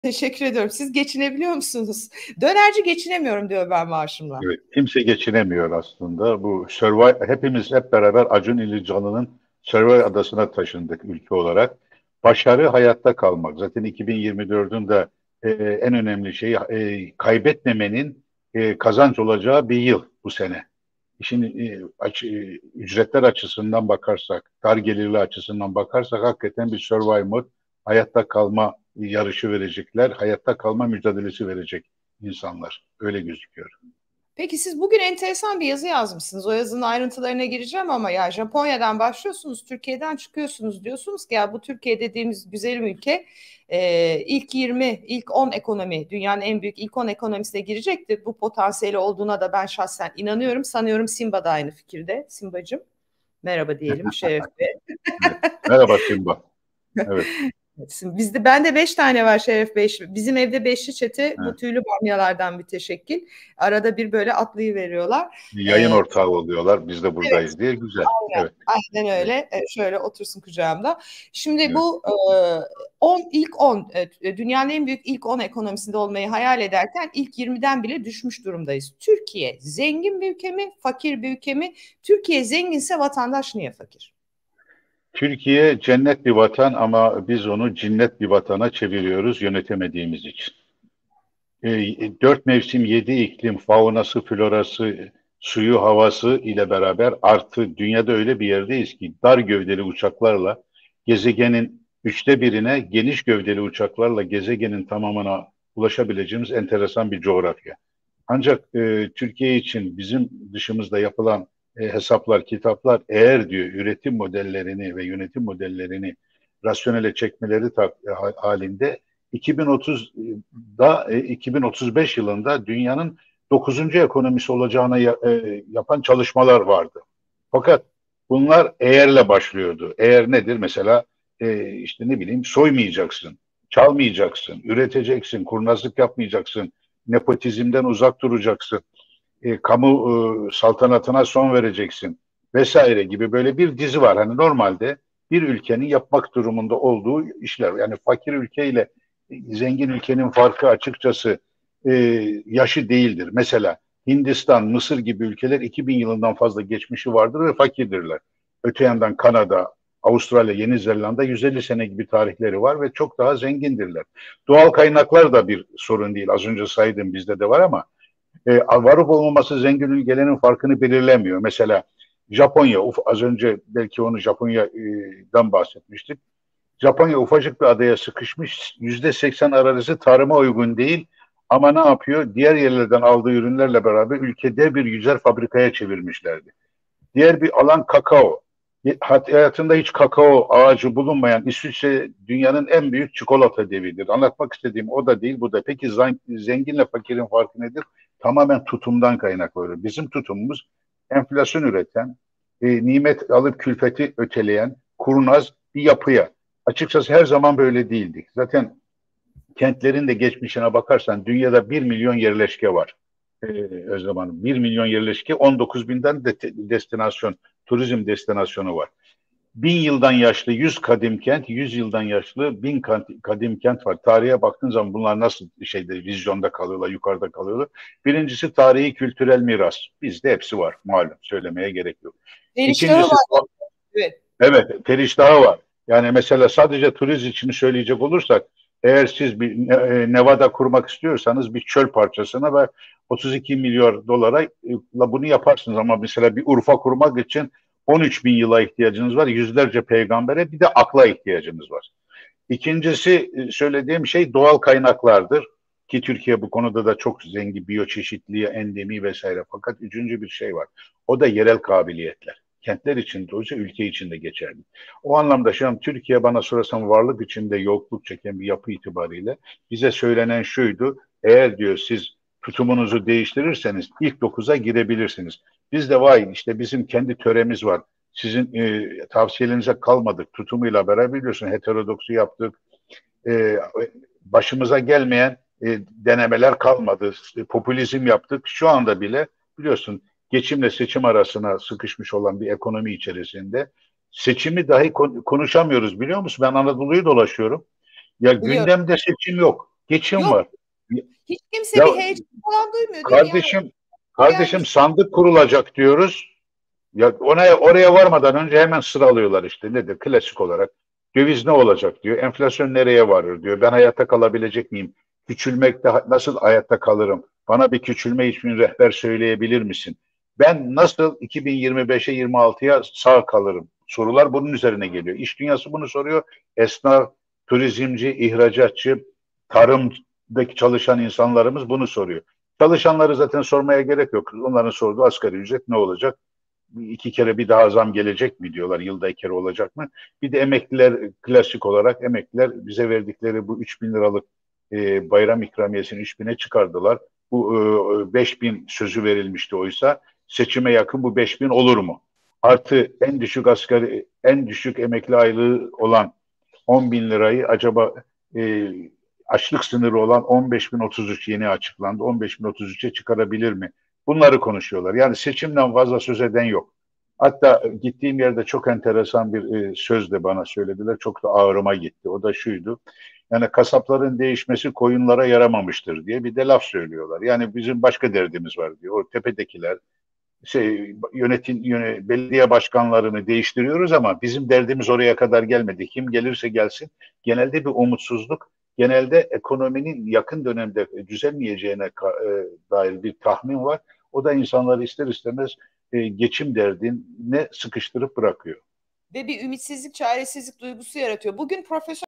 Teşekkür ediyorum. Siz geçinebiliyor musunuz? Dönerci geçinemiyorum diyor ben maaşımla. Evet, kimse geçinemiyor aslında. Bu hepimiz hep beraber Acun Ilıcalı'nın Survivor adasına taşındık ülke olarak. Başarı hayatta kalmak. Zaten 2024'ün de en önemli şeyi kaybetmemenin kazanç olacağı bir yıl bu sene. İşin ücretler açısından bakarsak, dar gelirli açısından bakarsak hakikaten bir survival, hayatta kalma yarışı verecekler, hayatta kalma mücadelesi verecek insanlar. Öyle gözüküyor. Peki siz bugün enteresan bir yazı yazmışsınız. O yazının ayrıntılarına gireceğim ama ya Japonya'dan başlıyorsunuz, Türkiye'den çıkıyorsunuz diyorsunuz ki ya bu Türkiye dediğimiz güzel ülke ilk 20, ilk 10 ekonomi, dünyanın en büyük ilk 10 ekonomisine girecektir. Bu potansiyeli olduğuna da ben şahsen inanıyorum. Sanıyorum Simba da aynı fikirde. Simbacığım merhaba diyelim Şeref Bey. Evet. Merhaba Simba. Evet. Ben de 5 tane var Şeref Bey. Bizim evde beşli çete bu Evet. tüylü bamyalardan bir teşekkil. Arada bir böyle atlayıveriyorlar. Yayın ortağı oluyorlar. Biz de Evet, buradayız diye. Güzel. aynen, Evet. aynen Evet. öyle. Şöyle otursun kucağımda. Şimdi Evet. bu 10 dünyanın en büyük ilk 10 ekonomisinde olmayı hayal ederken ilk 20'den bile düşmüş durumdayız. Türkiye zengin bir ülke mi, fakir bir ülke mi? Türkiye zenginse vatandaş niye fakir? Türkiye cennet bir vatan ama biz onu cinnet bir vatana çeviriyoruz yönetemediğimiz için. Dört mevsim, yedi iklim, faunası, florası, suyu, havası ile beraber artı dünyada öyle bir yerdeyiz ki dar gövdeli uçaklarla gezegenin üçte birine, geniş gövdeli uçaklarla gezegenin tamamına ulaşabileceğimiz enteresan bir coğrafya. Ancak Türkiye için bizim dışımızda yapılan hesaplar, kitaplar eğer diyor üretim modellerini ve yönetim modellerini rasyonele çekmeleri halinde 2030'da 2035 yılında dünyanın dokuzuncu ekonomisi olacağına yapan çalışmalar vardı. Fakat bunlar eğerle başlıyordu. Eğer nedir? Mesela işte ne bileyim soymayacaksın, çalmayacaksın, üreteceksin, kurnazlık yapmayacaksın, nepotizmden uzak duracaksın, kamu saltanatına son vereceksin vesaire gibi böyle bir dizi var. Hani normalde bir ülkenin yapmak durumunda olduğu işler. Yani fakir ülkeyle zengin ülkenin farkı açıkçası e, yaşı değildir. Mesela Hindistan, Mısır gibi ülkeler 2000 yılından fazla geçmişi vardır ve fakirdirler. Öte yandan Kanada, Avustralya, Yeni Zelanda 150 sene gibi tarihleri var ve çok daha zengindirler. Doğal kaynaklar da bir sorun değil. Az önce saydım bizde de var ama varıp olmaması zengin ülkelerin farkını belirlemiyor. Mesela Japonya, az önce belki onu Japonya'dan bahsetmiştik. Japonya ufacık bir adaya sıkışmış. %80 arazisi tarıma uygun değil. Ama ne yapıyor? Diğer yerlerden aldığı ürünlerle beraber ülkede bir yüzer fabrikaya çevirmişlerdi. Diğer bir alan kakao. Hayatında hiç kakao ağacı bulunmayan İsviçre dünyanın en büyük çikolata devidir. Anlatmak istediğim o da değil bu da. Peki zenginle fakirin farkı nedir? Tamamen tutumdan kaynaklanıyor. Bizim tutumumuz enflasyon üreten, nimet alıp külfeti öteleyen, kurnaz bir yapıya. Açıkçası her zaman böyle değildik. Zaten kentlerin de geçmişine bakarsan dünyada 1 milyon yerleşke var. Özlem Hanım. 1 milyon yerleşke 19 binden destinasyon, turizm destinasyonu var. 1000 yıldan yaşlı 100 kadim kent, 100 yıldan yaşlı 1000 kadim kent var. Tarihe baktığın zaman bunlar nasıl vizyonda kalıyorlar, yukarıda kalıyorlar. Birincisi tarihi kültürel miras. Bizde hepsi var malum söylemeye gerek yok. Eriştahı İkincisi var. Evet. evet, periştahı var. Yani mesela sadece turizm için söyleyecek olursak eğer siz bir Nevada kurmak istiyorsanız bir çöl parçasına ve 32 milyar dolara bunu yaparsınız ama mesela bir Urfa kurmak için 13 bin yıla ihtiyacınız var. Yüzlerce peygambere bir de akla ihtiyacınız var. İkincisi söylediğim şey doğal kaynaklardır. Ki Türkiye bu konuda da çok zengin biyoçeşitliğe, endemi vesaire. Fakat üçüncü bir şey var. O da yerel kabiliyetler. Kentler için de olsa ülke için de geçerli. O anlamda şu an Türkiye bana sorarsan varlık içinde yokluk çeken bir yapı itibariyle bize söylenen şuydu. Eğer diyor siz tutumunuzu değiştirirseniz ilk 9'a girebilirsiniz. Biz de vay işte bizim kendi töremiz var. Sizin tavsiyelerinize kalmadık. Tutumuyla beraber biliyorsun heterodoksu yaptık. E, Başımıza gelmeyen denemeler kalmadı. Popülizm yaptık. Şu anda bile biliyorsun geçimle seçim arasına sıkışmış olan bir ekonomi içerisinde seçimi dahi konuşamıyoruz biliyor musun? Ben Anadolu'yu dolaşıyorum. Ya Biliyorum. gündemde seçim yok. Geçim Yok, var. hiç kimse Ya bir heyecan falan duymuyor değil mi? Yani kardeşim gelmiş. sandık kurulacak diyoruz. Ya oraya varmadan önce hemen sıralıyorlar işte nedir klasik olarak. Döviz ne olacak diyor. Enflasyon nereye varır diyor. Ben hayatta kalabilecek miyim? Küçülmekte nasıl hayatta kalırım? Bana bir küçülme için rehber söyleyebilir misin? Ben nasıl 2025'e 26'ya sağ kalırım? Sorular bunun üzerine geliyor. İş dünyası bunu soruyor. Esnaf, turizmci, ihracatçı, tarımdaki çalışan insanlarımız bunu soruyor. Çalışanları zaten sormaya gerek yok. Onların sorduğu asgari ücret ne olacak? İki kere bir daha zam gelecek mi diyorlar. Yılda iki kere olacak mı? Bir de emekliler klasik olarak emekliler bize verdikleri bu 3 bin liralık bayram ikramiyesini 3 bine çıkardılar. Bu 5 bin sözü verilmişti oysa seçime yakın bu 5 bin olur mu? Artı en düşük emekli aylığı olan 10 bin lirayı acaba e, açlık sınırı olan 15.033 yeni açıklandı. 15.033'e çıkarabilir mi? Bunları konuşuyorlar. Yani seçimden fazla söz eden yok. Hatta gittiğim yerde çok enteresan bir söz de bana söylediler. Çok da ağrıma gitti. O da şuydu. Yani kasapların değişmesi koyunlara yaramamıştır diye bir de laf söylüyorlar. Yani bizim başka derdimiz var diyor. O tepedekiler belediye başkanlarını değiştiriyoruz ama bizim derdimiz oraya kadar gelmedi. Kim gelirse gelsin. Genelde bir umutsuzluk, genelde ekonominin yakın dönemde düzelmeyeceğine dair bir tahmin var. O da insanları ister istemez geçim derdine sıkıştırıp bırakıyor. Ve bir ümitsizlik, çaresizlik duygusu yaratıyor. Bugün Profesör